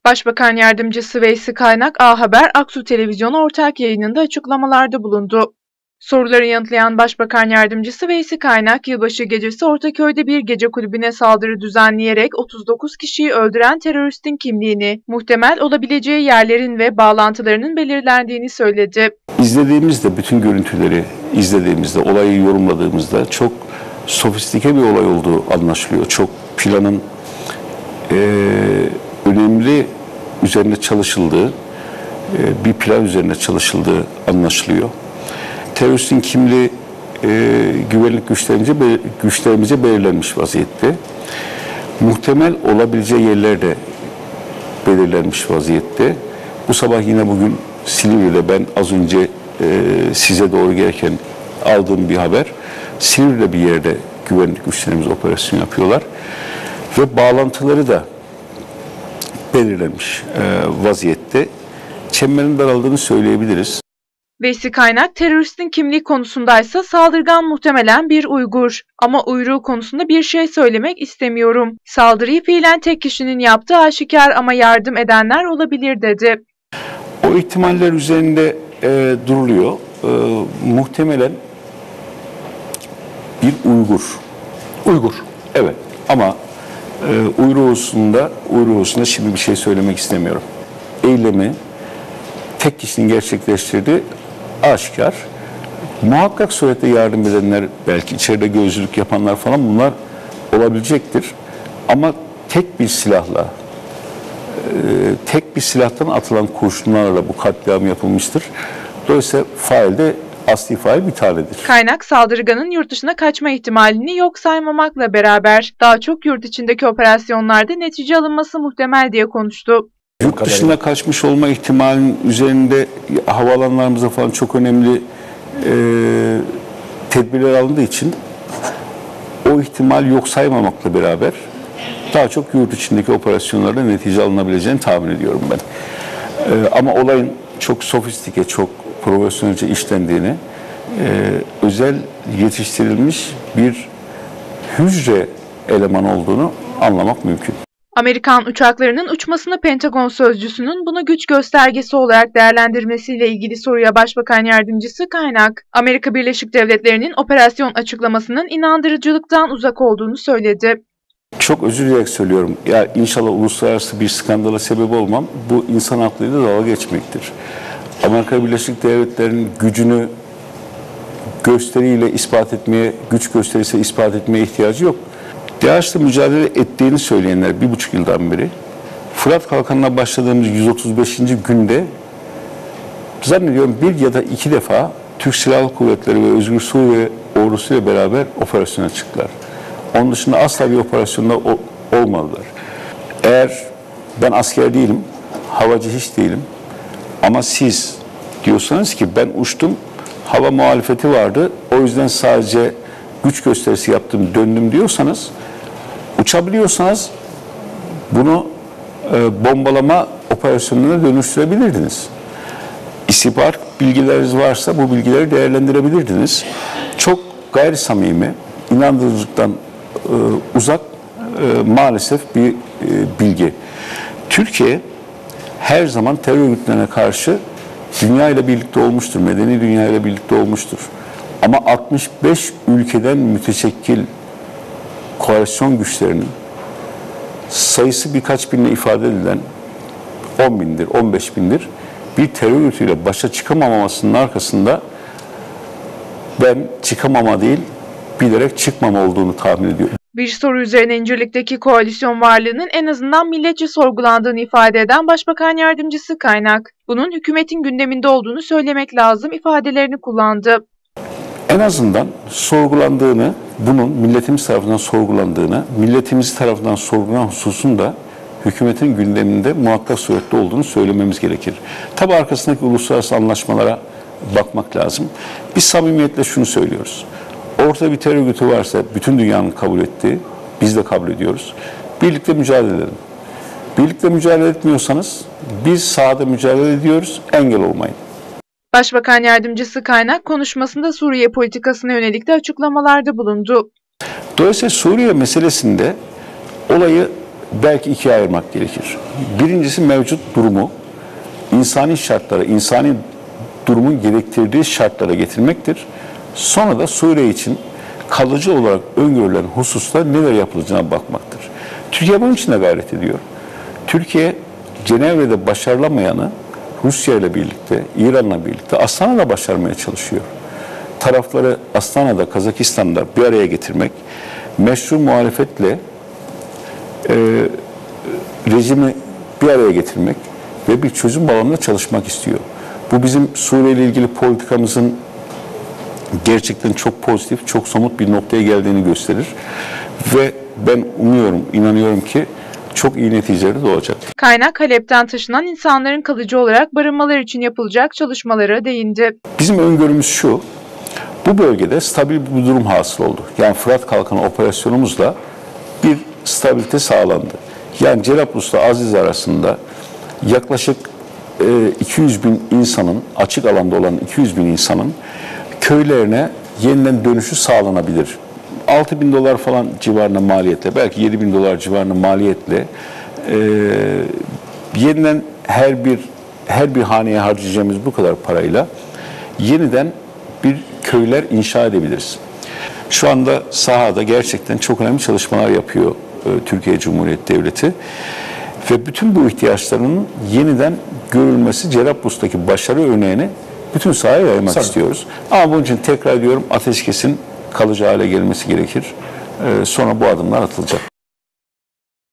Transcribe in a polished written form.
Başbakan Yardımcısı Veysi Kaynak, A Haber, Aksu Televizyonu ortak yayınında açıklamalarda bulundu. Soruları yanıtlayan Başbakan Yardımcısı Veysi Kaynak, yılbaşı gecesi Ortaköy'de bir gece kulübüne saldırı düzenleyerek 39 kişiyi öldüren teröristin kimliğini, muhtemel olabileceği yerlerin ve bağlantılarının belirlendiğini söyledi. İzlediğimizde, bütün görüntüleri izlediğimizde, olayı yorumladığımızda çok sofistike bir olay olduğu anlaşılıyor. Çok planın önemli üzerine çalışıldığı, bir plan üzerine çalışıldığı anlaşılıyor. Teröristin kimliği güvenlik güçlerimize belirlenmiş vaziyette. Muhtemel olabileceği yerler de belirlenmiş vaziyette. Bu sabah yine bugün Silivri'de ben az önce size doğru gelirken aldığım bir haber. Silivri'de bir yerde güvenlik güçlerimiz operasyon yapıyorlar. Ve bağlantıları da belirlenmiş vaziyette. Çemberin daraldığını söyleyebiliriz. Veysi Kaynak, teröristin kimliği konusundaysa saldırgan muhtemelen bir Uygur. Ama uyruğu konusunda bir şey söylemek istemiyorum. Saldırıyı fiilen tek kişinin yaptığı aşikar ama yardım edenler olabilir dedi. O ihtimaller üzerinde duruluyor. Muhtemelen bir Uygur. Uygur. Evet ama uyruğusunda şimdi bir şey söylemek istemiyorum. Eylemi tek kişinin gerçekleştirdiği aşikar. Muhakkak surette yardım edenler, belki içeride gözcülük yapanlar falan bunlar olabilecektir. Ama tek bir silahla, tek bir silahtan atılan kurşunlarla bu katliam yapılmıştır. Dolayısıyla asli fail bir tanedir. Kaynak, saldırganın yurt dışına kaçma ihtimalini yok saymamakla beraber daha çok yurt içindeki operasyonlarda netice alınması muhtemel diye konuştu. Yurt dışına kaçmış olma ihtimalinin üzerinde havaalanlarımıza falan çok önemli tedbirler alındığı için o ihtimal yok saymamakla beraber daha çok yurt içindeki operasyonlarda netice alınabileceğini tahmin ediyorum ben. Ama olayın çok sofistike, çok profesyonelce işlendiğini, özel yetiştirilmiş bir hücre elemanı olduğunu anlamak mümkün. Amerikan uçaklarının uçmasını Pentagon sözcüsünün bunu güç göstergesi olarak değerlendirmesiyle ilgili soruya Başbakan Yardımcısı Kaynak, Amerika Birleşik Devletleri'nin operasyon açıklamasının inandırıcılıktan uzak olduğunu söyledi. Çok özür dileyerek söylüyorum. Ya inşallah uluslararası bir skandala sebep olmam. Bu insan aklıyla dalga geçmektir. Amerika Birleşik Devletleri'nin gücünü gösteriyle ispat etmeye, güç gösterisiyle ispat etmeye ihtiyacı yok. DAEŞ'le mücadele ettiğini söyleyenler 1,5 yıldan beri, Fırat Kalkanı'na başladığımız 135. günde zannediyorum 1 ya da 2 defa Türk Silahlı Kuvvetleri ve Özgür Suriye ordusuyla beraber operasyona çıktılar. Onun dışında asla bir operasyonda olmadılar. Eğer ben asker değilim, havacı hiç değilim ama siz diyorsanız ki ben uçtum, hava muhalefeti vardı, o yüzden sadece güç gösterisi yaptım, döndüm diyorsanız, uçabiliyorsanız bunu bombalama operasyonuna dönüştürebilirdiniz. İstihbarat bilgileriniz varsa bu bilgileri değerlendirebilirdiniz. Çok gayri samimi, inandırıcılıktan uzak maalesef bir bilgi. Türkiye her zaman terör örgütlerine karşı dünya ile birlikte olmuştur, medeni dünya ile birlikte olmuştur. Ama 65 ülkeden müteşekkil koalisyon güçlerinin sayısı birkaç binle ifade edilen 10 bindir, 15 bindir bir terör örgütüyle başa çıkamamasının arkasında ben çıkamama değil, bilerek çıkmama olduğunu tahmin ediyorum. Bir soru üzerine İncirlik'teki koalisyon varlığının en azından milletçe sorgulandığını ifade eden Başbakan Yardımcısı Kaynak, bunun hükümetin gündeminde olduğunu söylemek lazım ifadelerini kullandı. En azından sorgulandığını, bunun milletimiz tarafından sorgulandığını, milletimiz tarafından sorgulanan hususun da hükümetin gündeminde muhakkak surette olduğunu söylememiz gerekir. Tabi arkasındaki uluslararası anlaşmalara bakmak lazım. Biz samimiyetle şunu söylüyoruz. Ortada bir terör örgütü varsa bütün dünyanın kabul ettiği, biz de kabul ediyoruz. Birlikte mücadele edelim. Birlikte mücadele etmiyorsanız biz sahada mücadele ediyoruz, engel olmayın. Başbakan Yardımcısı Kaynak konuşmasında Suriye politikasına yönelik de açıklamalarda bulundu. Dolayısıyla Suriye meselesinde olayı belki ikiye ayırmak gerekir. Birincisi mevcut durumu insani şartlara, insani durumun gerektirdiği şartlara getirmektir. Sonra da Suriye için kalıcı olarak öngörülen hususta neler yapılacağına bakmaktır. Türkiye bunun için de gayret ediyor. Türkiye Cenevre'de başarılamayanı Rusya ile birlikte, İran'la birlikte Astana'da başarmaya çalışıyor. Tarafları Astana'da, Kazakistan'da bir araya getirmek, meşru muhalefetle rejimi bir araya getirmek ve bir çözüm bağlamında çalışmak istiyor. Bu bizim Suriye ile ilgili politikamızın gerçekten çok pozitif, çok somut bir noktaya geldiğini gösterir. Ve ben umuyorum, inanıyorum ki çok iyi neticeleri de olacak. Kaynak Halep'ten taşınan insanların kalıcı olarak barınmaları için yapılacak çalışmalara değindi. Bizim öngörümüz şu, bu bölgede stabil bir durum hasıl oldu. Yani Fırat Kalkanı operasyonumuzla bir stabilite sağlandı. Yani Cerablus'la Aziz arasında yaklaşık 200 bin insanın, açık alanda olan 200 bin insanın köylerine yeniden dönüşü sağlanabilir. 6 bin dolar falan civarında maliyetle, belki 7 bin dolar civarında maliyetle yeniden her bir haneye harcayacağımız bu kadar parayla yeniden bir köyler inşa edebiliriz. Şu anda sahada gerçekten çok önemli çalışmalar yapıyor Türkiye Cumhuriyeti Devleti ve bütün bu ihtiyaçların yeniden görülmesi, Cerablus'taki başarı örneğini bütün sahaya yaymak istiyoruz. Ama bunun için tekrar diyorum, ateşkesin kalıcı hale gelmesi gerekir. Sonra bu adımlar atılacak.